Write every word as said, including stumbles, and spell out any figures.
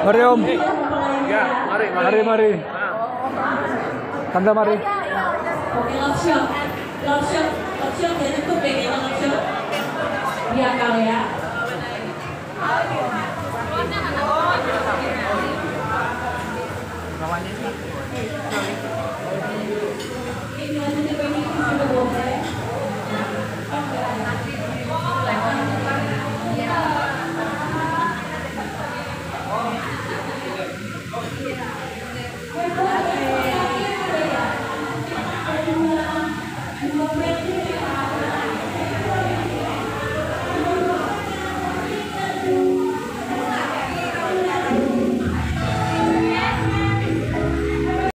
Mari Om. Ya, mari, Mari, mari. Tante mari. Oke, love shot. Love shot. Love shot ya, cukup ya kayaknya love shot. Iya kali ya. Kawannya sih.